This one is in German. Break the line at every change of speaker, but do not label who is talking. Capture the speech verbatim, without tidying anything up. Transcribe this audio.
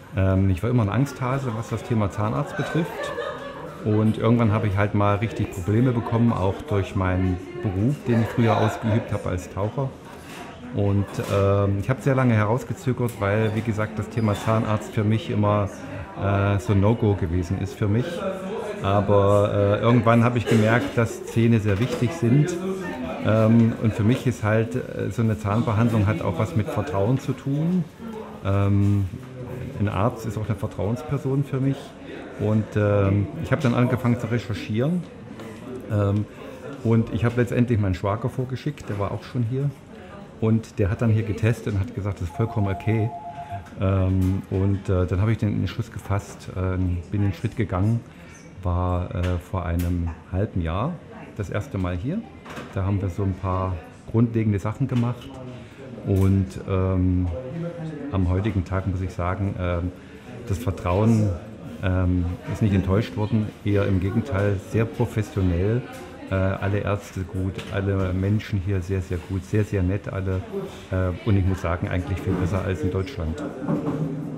Ähm, ich war immer ein Angsthase, was das Thema Zahnarzt betrifft. Und irgendwann habe ich halt mal richtig Probleme bekommen, auch durch meinen Beruf, den ich früher ausgeübt habe als Taucher. Und ähm, ich habe sehr lange herausgezögert, weil, wie gesagt, das Thema Zahnarzt für mich immer äh, so ein No-Go gewesen ist für mich. Aber äh, irgendwann habe ich gemerkt, dass Zähne sehr wichtig sind. Ähm, und für mich ist halt äh, so eine Zahnbehandlung hat auch was mit Vertrauen zu tun. Ähm, ein Arzt ist auch eine Vertrauensperson für mich. Und ähm, ich habe dann angefangen zu recherchieren. Ähm, und ich habe letztendlich meinen Schwager vorgeschickt, der war auch schon hier. Und der hat dann hier getestet und hat gesagt, das ist vollkommen okay. Ähm, und äh, dann habe ich den Entschluss gefasst, äh, bin den Schritt gegangen, war äh, vor einem halben Jahr das erste Mal hier. Da haben wir so ein paar grundlegende Sachen gemacht. Und ähm, am heutigen Tag muss ich sagen, ähm, das Vertrauen ähm, ist nicht enttäuscht worden, eher im Gegenteil sehr professionell. Äh, alle Ärzte gut, alle Menschen hier sehr, sehr gut, sehr, sehr nett alle. Äh, und ich muss sagen, eigentlich viel besser als in Deutschland.